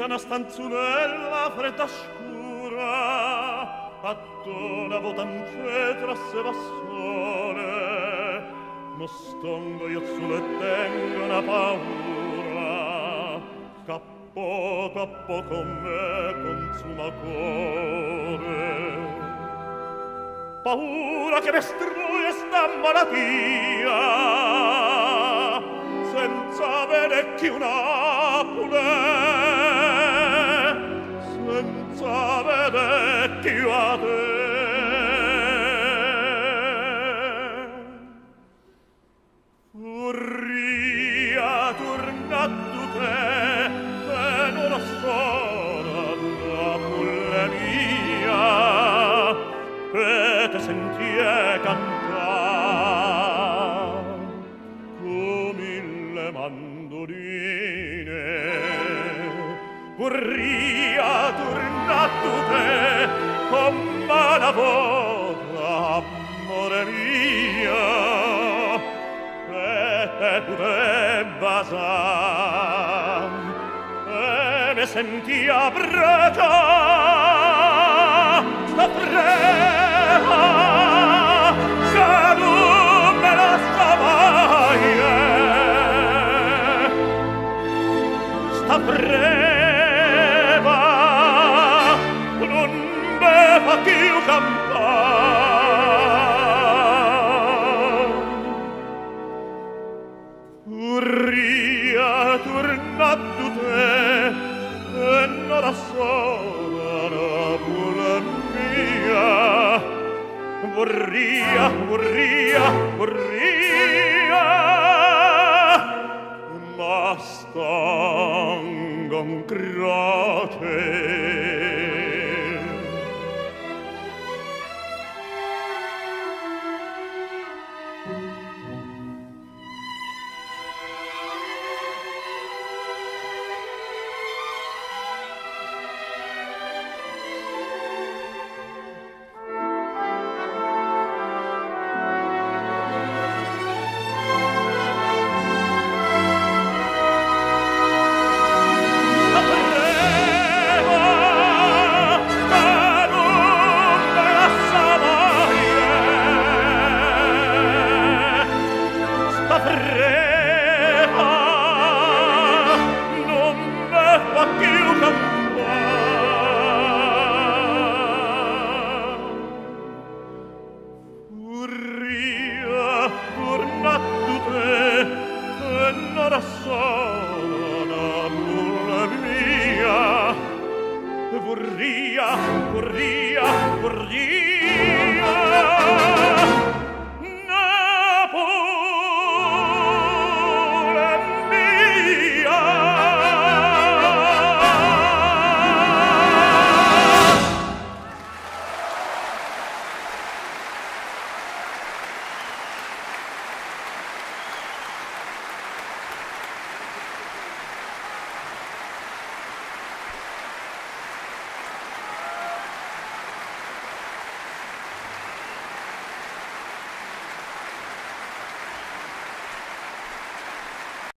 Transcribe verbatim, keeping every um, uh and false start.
vita una stanzulella fredda scura, attona votante tra se va sole, ma stongo io su e tengo una paura, che a poco a poco me consuma cuore. Paura che mestruie sta malattia, senza vedere chi una pule, senza vedere chi a te. Furria tornato te, e non la sola la pule mia, e te sentie cantar come mille mandoline. Vorria tornato te come una volta, amore mia, e te poteva sa e me sentia bruciare sta prema che non me la mai, sta prema non me fa più campare. Urria tornato te e non la sola pula mia, vorria, vorria, vorria, ma stanco in croce